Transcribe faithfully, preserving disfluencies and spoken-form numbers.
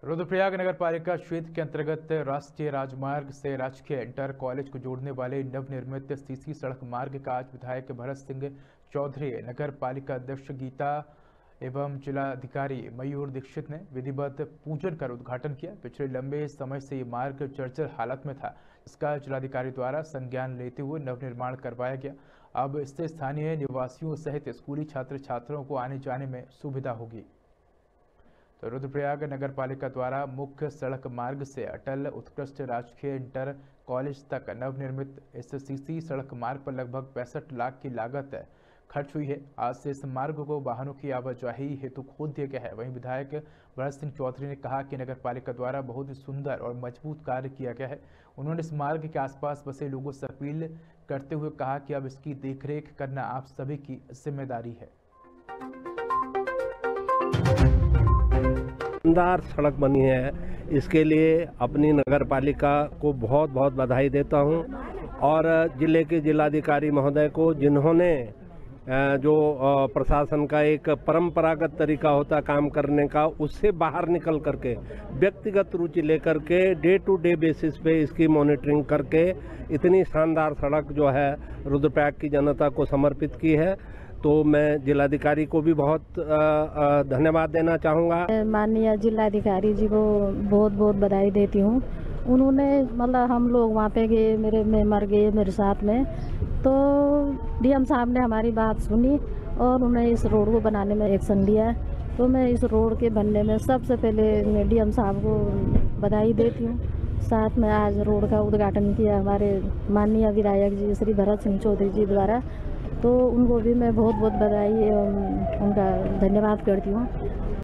रुद्रप्रयाग नगर पालिका क्षेत्र के अंतर्गत राष्ट्रीय राजमार्ग से राजकीय इंटर कॉलेज को जोड़ने वाले नवनिर्मित सीसी सड़क मार्ग का आज विधायक भरत सिंह चौधरी, नगर पालिका अध्यक्ष गीता एवं जिलाधिकारी मयूर दीक्षित ने विधिवत पूजन कर उद्घाटन किया। पिछले लंबे समय से ये मार्ग जर्जर हालत में था, इसका जिलाधिकारी द्वारा संज्ञान लेते हुए नवनिर्माण करवाया गया। अब इससे स्थानीय निवासियों सहित स्कूली छात्र छात्राओं को आने जाने में सुविधा होगी। तो रुद्रप्रयाग नगर पालिका द्वारा मुख्य सड़क मार्ग से अटल उत्कृष्ट राजकीय इंटर कॉलेज तक नवनिर्मित इस सीसी सड़क मार्ग पर लगभग पैंसठ लाख की लागत खर्च हुई है। आज से इस मार्ग को वाहनों की आवाजाही हेतु खोल दिया गया है। वहीं विधायक भरत सिंह चौधरी ने कहा कि नगर पालिका द्वारा बहुत ही सुंदर और मजबूत कार्य किया गया है। उन्होंने इस मार्ग के आसपास बसे लोगों से अपील करते हुए कहा कि अब इसकी देखरेख करना आप सभी की जिम्मेदारी है। शानदार सड़क बनी है, इसके लिए अपनी नगर पालिका को बहुत बहुत बधाई देता हूं और जिले के जिलाधिकारी महोदय को, जिन्होंने जो प्रशासन का एक परंपरागत तरीका होता काम करने का, उससे बाहर निकल करके व्यक्तिगत रुचि लेकर के डे टू डे बेसिस पे इसकी मॉनिटरिंग करके इतनी शानदार सड़क जो है रुद्रप्रयाग की जनता को समर्पित की है। तो मैं जिलाधिकारी को भी बहुत धन्यवाद देना चाहूँगा। माननीय जिलाधिकारी जी को बहुत बहुत बधाई देती हूँ। उन्होंने मतलब हम लोग वहाँ पे गए, मेरे मेंबर गए मेरे साथ में, तो डीएम साहब ने हमारी बात सुनी और उन्हें इस रोड को बनाने में एक्शन लिया है। तो मैं इस रोड के बनने में सबसे पहले डीएम साहब को बधाई देती हूँ। साथ में आज रोड का उद्घाटन किया हमारे माननीय विधायक जी श्री भरत सिंह चौधरी जी द्वारा, तो उनको भी मैं बहुत बहुत बधाई एवं उनका धन्यवाद करती हूँ।